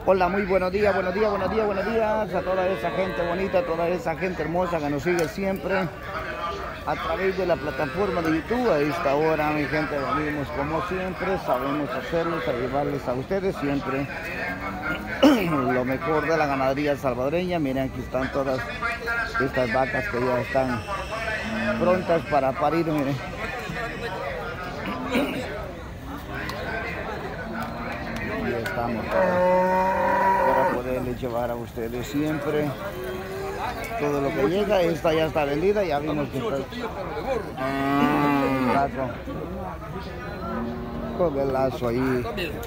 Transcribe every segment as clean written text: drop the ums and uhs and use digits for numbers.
Hola, muy buenos días, buenos días, buenos días, buenos días a toda esa gente bonita, a toda esa gente hermosa que nos sigue siempre a través de la plataforma de YouTube. A esta hora, mi gente, venimos como siempre, sabemos hacerlos, a llevarles a ustedes siempre lo mejor de la ganadería salvadoreña. Miren, aquí están todas estas vacas que ya están prontas para parir, miren. Y estamos para poderles llevar a ustedes siempre todo lo que llega. Esta ya está vendida, ya vimos que está con el lazo ahí.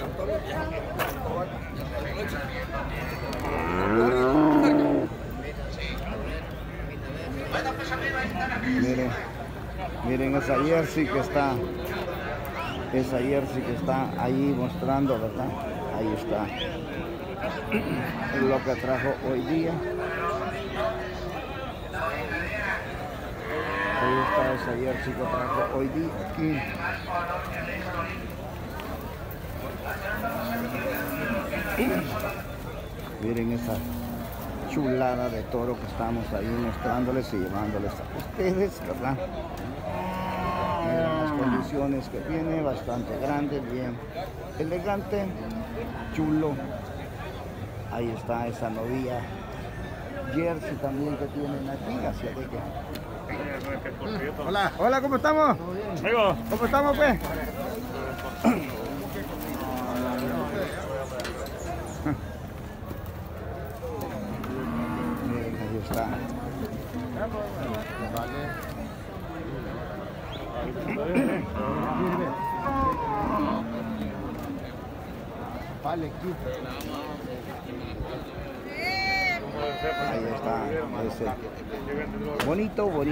Miren esa jersey que está, ahí mostrando, ¿verdad? Ahí está lo que trajo hoy día. Ahí está esa jersey que trajo hoy día aquí. Miren esa chulada de toro que estamos ahí mostrándoles y llevándoles a ustedes, ¿verdad? Miren las condiciones que tiene, bastante grande, bien elegante, chulo. Ahí está esa novia jersey también que tienen aquí, así de que... Hola, hola, ¿cómo estamos? ¿Cómo estamos, pues? Miren, ahí está. Vale, aquí. Ahí está, ese bonito y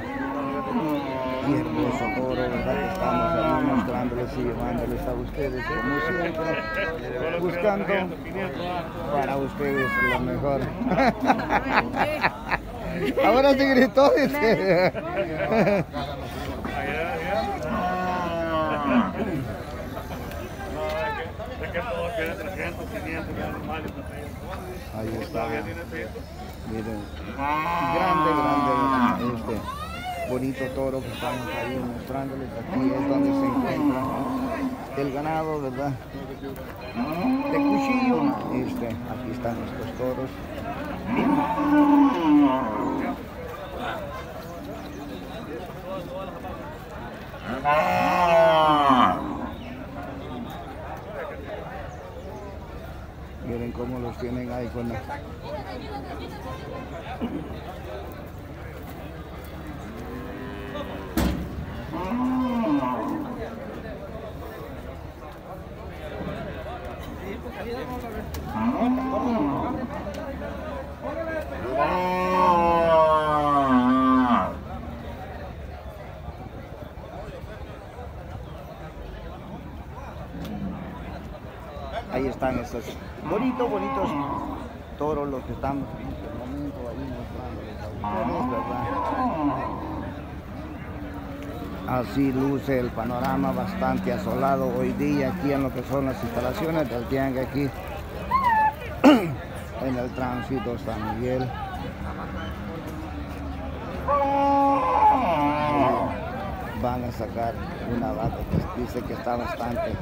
hermoso toro, ¿verdad? Que estamos ahí mostrándoles y llevándoles a ustedes, como siempre, buscando para ustedes lo mejor. Ahora se gritó, dice. Ahí está, miren, grande, este bonito toro que estamos ahí mostrándoles. Aquí es donde se encuentra el ganado, ¿verdad? De cuchillo. Aquí están estos toros. Miren cómo los tienen ahí con la... Ahí están esos bonitos toros, los que estamos en este momento ahí mostrándoles a ustedes, ¿verdad? Así luce el panorama, bastante asolado hoy día aquí en lo que son las instalaciones del tianguis aquí en el tránsito San Miguel. Van a sacar una vaca que dice que está bastante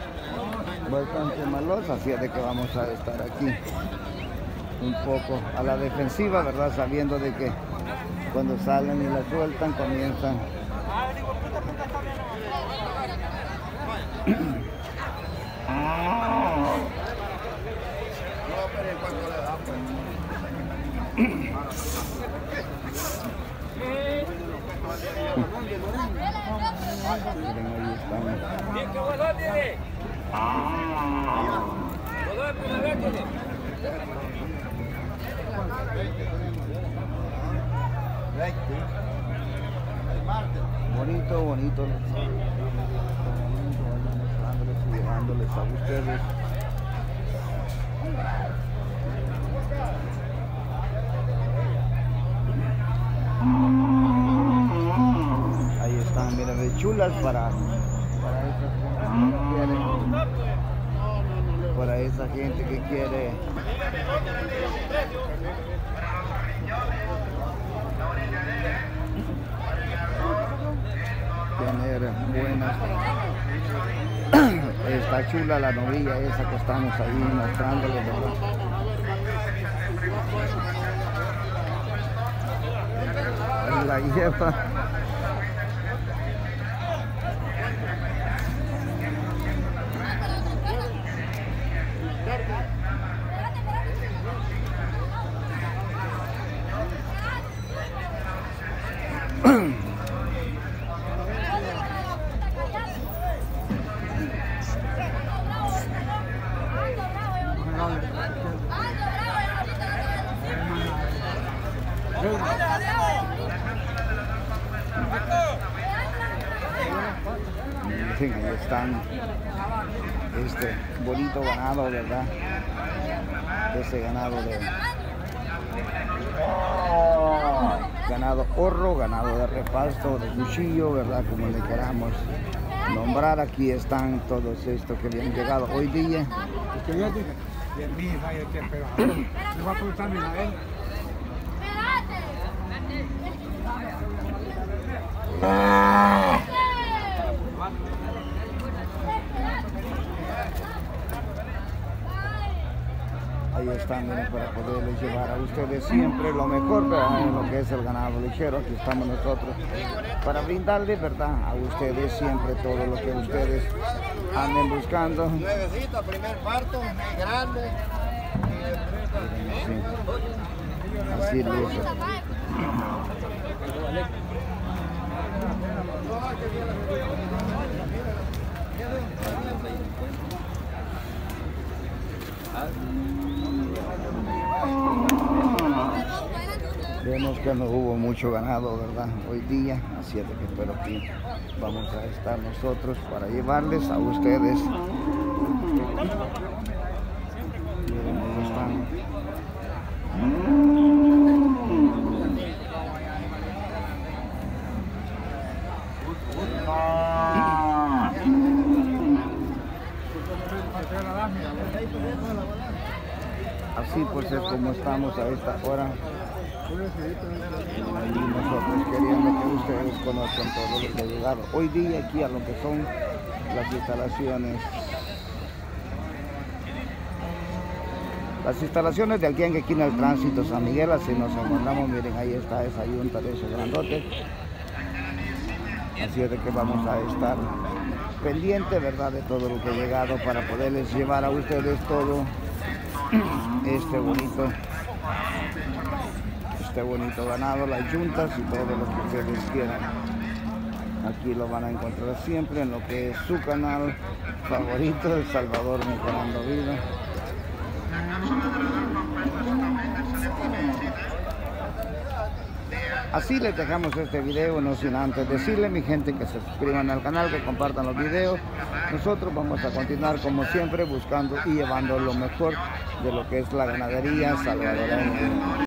malosa, así es de que vamos a estar aquí un poco a la defensiva, ¿verdad? Sabiendo de que cuando salen y la sueltan comienzan miren, ahí están. Bonito, mostrándoles y llevándoles a ustedes. Ahí están, miren, de chulas para estas para esa gente que quiere tener buenas. Está chula la novilla esa que estamos ahí mostrándole, ¿verdad? La hierba. Sí, ahí están este bonito ganado, ¿verdad? Ese ganado de ganado horro, ganado de repasto, de cuchillo, ¿verdad? Como le queramos nombrar. Aquí están todos estos que habían llegado hoy día. Ahí están, miren, para poderles llevar a ustedes siempre lo mejor, ¿verdad? En lo que es el ganado lechero. Aquí estamos nosotros para brindarles, ¿verdad?, a ustedes siempre todo lo que ustedes anden buscando. Nuevecito, primer parto, grande. Sí. Así luce. Vemos que no hubo mucho ganado, ¿verdad?, hoy día, así es que espero que vamos a estar nosotros para llevarles a ustedes. Miren, ahí están. Así pues es como estamos a esta hora. Y nosotros queriendo que ustedes conozcan todo lo que ha llegado hoy día aquí a lo que son las instalaciones. Las instalaciones de Altianque aquí en el Tránsito San Miguel. Así nos encontramos, miren, ahí está esa yunta de esos grandotes. Así es de que vamos a estar pendiente, ¿verdad?, de todo lo que ha llegado para poderles llevar a ustedes todo este bonito ganado, las yuntas y todo lo que ustedes quieran. Aquí lo van a encontrar siempre en lo que es su canal favorito, El Salvador Mejorando Vida. Así les dejamos este video, no sin antes decirle, mi gente, que se suscriban al canal, que compartan los videos. Nosotros vamos a continuar como siempre buscando y llevando lo mejor de lo que es la ganadería salvadoreña.